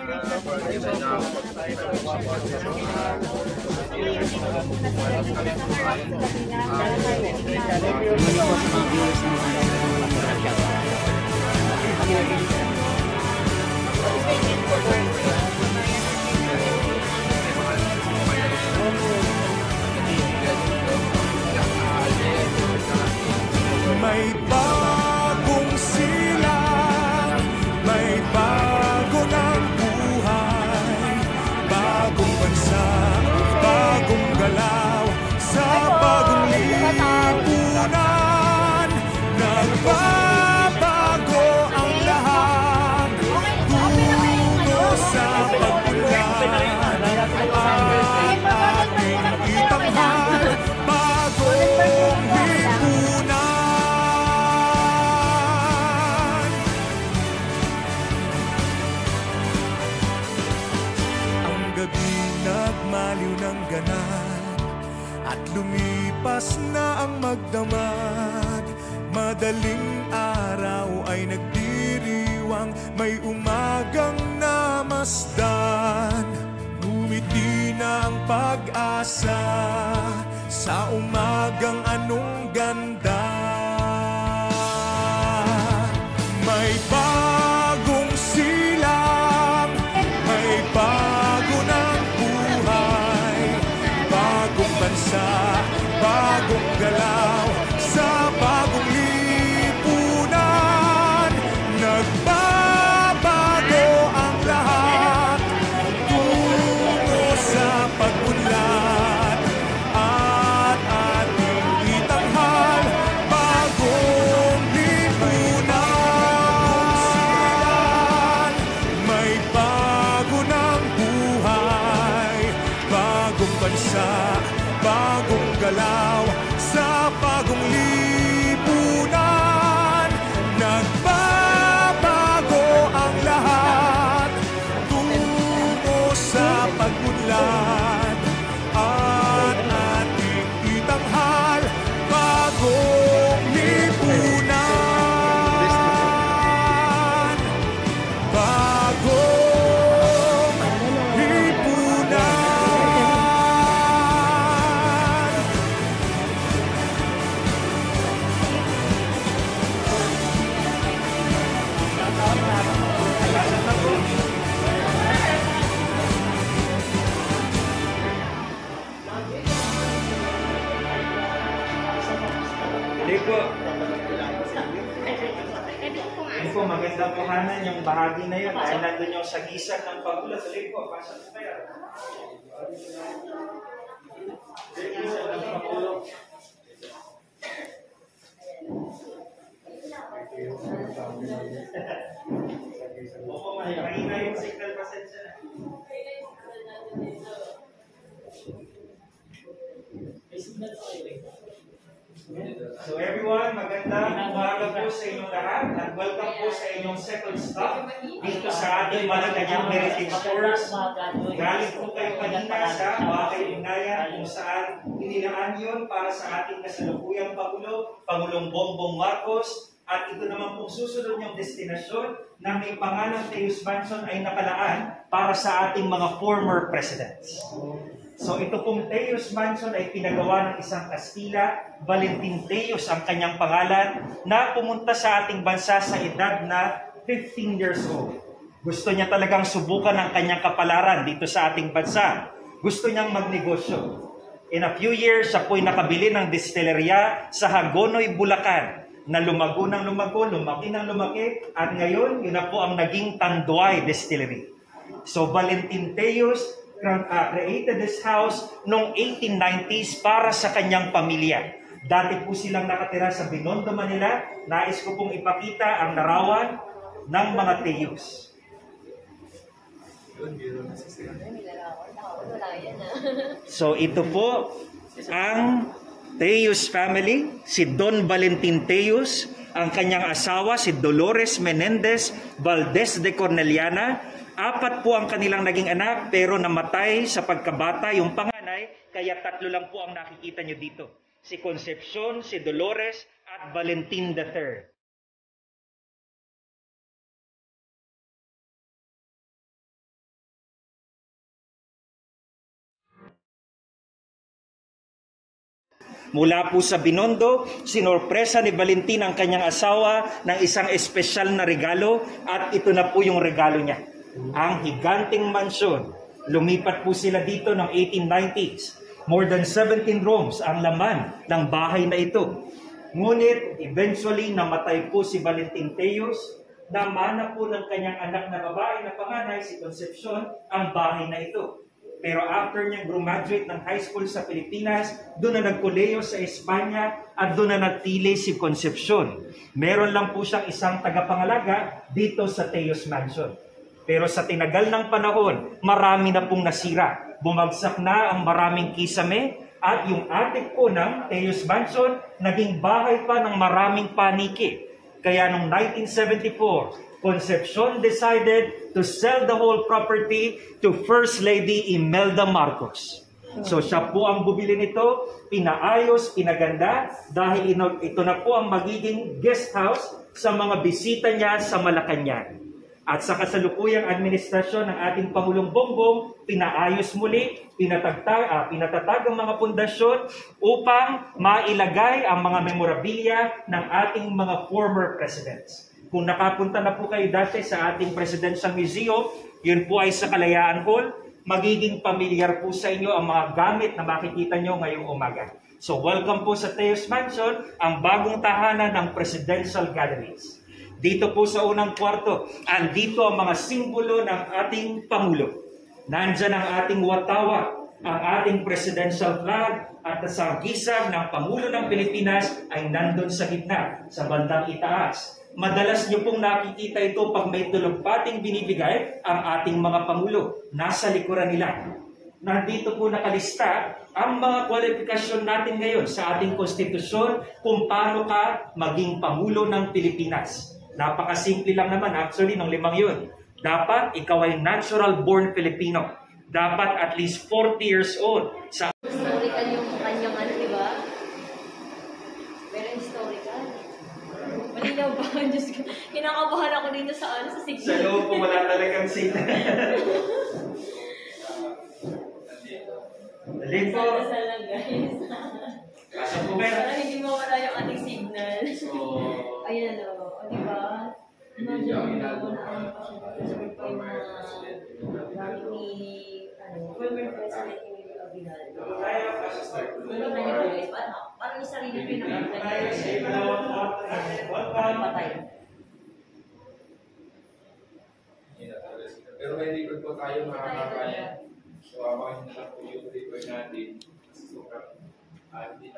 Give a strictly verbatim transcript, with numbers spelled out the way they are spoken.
May bagong silang, may bago ng buhay, bagong bansa, bagong galaw, sa bagong lipunan. Nagbabago ang lahat, tungo sa pagpulan, at ating itanghal, bagong lipunan. Gabi nagmaliw ng ganap at lumipas na ang magdamag. Madaling araw ay nagdiriwang, may umagang namasdan. Ngumiti na ang pag-asa sa umagang anong ganda. May bagong silang, may bago ng buhay, bagong bansa, bagong galaw, sa bagong lipunan. Nagbabago ang lahat, tungo sa pag-unlad, at ating itanghal, bagong lipunan. May bago ng buhay, bagong bansa, bagong galaw, sa bagong lipunan. Nagbabago ang lahat, tungo sa pag-unlad, at ating itanghal, bagong lipunan. Bagong lipunan. Hindi po. Hindi po, magandang kuhanan yung bahagi na yun. Dahil nandun yung sagisag ng pagulat. Hindi po, pasok po tayo. Sagisag ng pagulat. Opo, mahina yung signal, pasensya na. So everyone, magandang umaga po sa inyong lahat at welcome po sa inyong second stop dito sa ating Malacanang Heritage Tours. Galing po kayo kanina sa Bahay Ugnayan kung saan inilaan yun para sa ating kasalukuyang Pangulo, Pangulong Bongbong Marcos, at ito naman pong susunod yung destinasyon na may pangalang Teos Mansion ay nakalaan para sa ating mga former presidents. So ito pong Teos Mansion ay pinagawa ng isang Kastila, Valentin Teos ang kanyang pangalan, na pumunta sa ating bansa sa edad na fifteen years old. Gusto niya talagang subukan ang kanyang kapalaran dito sa ating bansa. Gusto niyang magnegosyo. In a few years, siya po'y nakabili ng distilleria sa Hagonoy, Bulacan, na lumago ng lumago, lumaki ng lumaki, at ngayon, yun na po ang naging Tanduay Distillery. So Valentin Teos uh, created this house noong eighteen nineties para sa kanyang pamilya. Dati po silang nakatira sa Binondo, Manila. Nais ko pong ipakita ang larawan ng mga Teos. So ito po ang Teos family, si Don Valentin Teos, ang kanyang asawa si Dolores Menendez Valdez de Corneliana. Apat po ang kanilang naging anak pero namatay sa pagkabata yung panganay, kaya tatlo lang po ang nakikita nyo dito. Si Concepcion, si Dolores at Valentin the third. Mula po sa Binondo, sinorpresa ni Valentin ang kanyang asawa ng isang espesyal na regalo at ito na po yung regalo niya. Ang higanting mansyon. Lumipat po sila dito noong eighteen nineties. More than seventeen rooms ang laman ng bahay na ito. Ngunit eventually namatay po si Valentin Teos. Namana po ng kanyang anak na babae na panganay, si Concepcion, ang bahay na ito. Pero after niya graduate ng high school sa Pilipinas, doon na nagkoleyo sa Espanya at doon na natili si Concepcion. Meron lang po siyang isang tagapangalaga dito sa Teos Mansion. Pero sa tinagal ng panahon, marami na pong nasira. Bumagsak na ang maraming kisame at yung attic po ng Teos Mansion naging bahay pa ng maraming paniki. Kaya noong nineteen seventy-four, Concepcion decided to sell the whole property to First Lady Imelda Marcos. So siya po ang bumili nito, pinaayos, pinaganda, dahil ino, ito na po ang magiging guest house sa mga bisita niya sa Malacanang. At sa kasalukuyang administrasyon ng ating Pangulong Bongbong, pinaayos muli, pinatagtag, ah, pinatatag ang mga pundasyon upang mailagay ang mga memorabilia ng ating mga former presidents. Kung nakapunta na po kayo dati sa ating Presidential Museum, yun po ay sa Kalayaan Hall, magiging pamilyar po sa inyo ang mga gamit na makikita nyo ngayong umaga. So welcome po sa Teos Mansion, ang bagong tahanan ng Presidential Galleries. Dito po sa unang kwarto, andito ang mga simbolo ng ating Pangulo. Nandyan ang ating watawa, ang ating presidential flag, at sa gisag ng Pangulo ng Pilipinas ay nandun sa gitna, sa bandang itaas. Madalas niyo pong nakikita ito pag may tulogpating binibigay ang ating mga Pangulo. Nasa likuran nila. Nandito po nakalista ang mga kwalifikasyon natin ngayon sa ating konstitusyon kung paano ka maging Pangulo ng Pilipinas. Napakasimple lang naman actually ng limang yun. Dapat ikaw ay natural born Filipino. Dapat at least forty years old. Sa Historical yung kanyang ano, di ba? Very historical. Malinaw ba? Diyos ko. Kinakabahan ako dito sa ano, sa signal. Sa loob po wala talagang signal. Dali po. Dasal lang guys. Kaso po meron. Para hindi mawala yung ating signal. Ayan o. O diba? Imagine mo na ano pa siya. Sabi pa yung mga gamit ni ano, former President Emilio Aguinaldo. Ano na nito guys? Parang parang yung sarili ko yung nakakita. Parang patay. Pero may record po tayo mga kabayan. So, abangan nyo lang po yung record natin. So, ah,